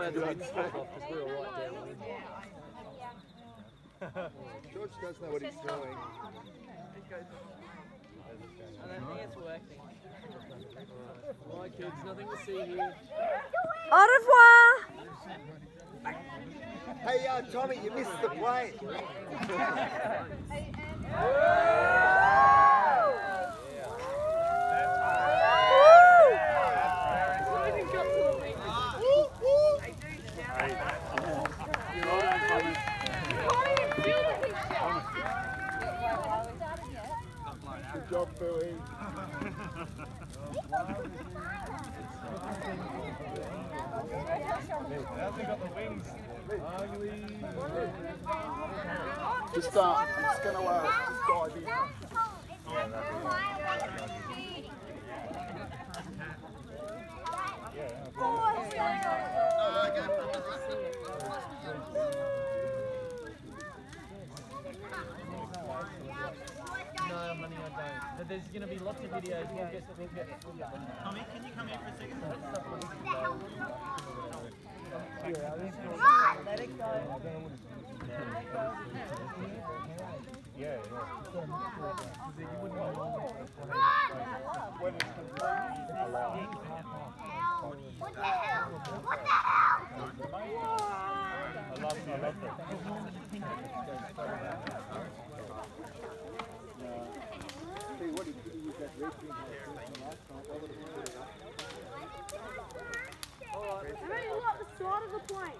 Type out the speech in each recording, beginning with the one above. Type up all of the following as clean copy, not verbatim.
glad the wind's off because we were right downwind. George does know what he's doing. I don't think it's working. Alright kids, nothing to see here. Au revoir! Hey, Tommy, you missed the plane. Good job, Billy. Hasn't got the wings. Ugly. Just gonna just dive in. No, money I don't. But there's going to be lots of videos. We'll get them. Tommy, can you come here for a second? Let it go. Yeah. When it's completely allowed. What the hell? What the hell? I love that. See what he did with that red thing last night. That would have been good enough. I mean, look, the side of the plane.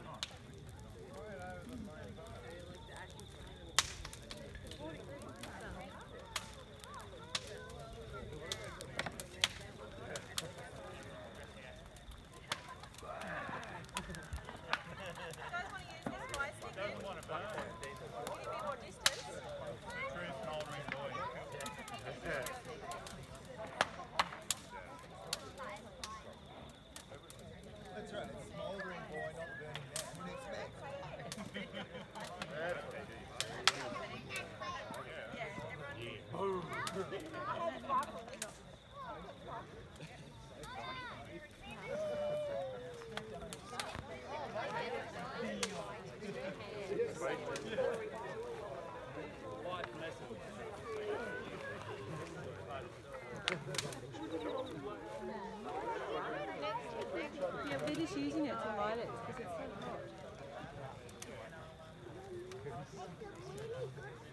That's right, it's smouldering boy, not burning man. What do you expect? Yeah, they're just using it to light it because it's so hot.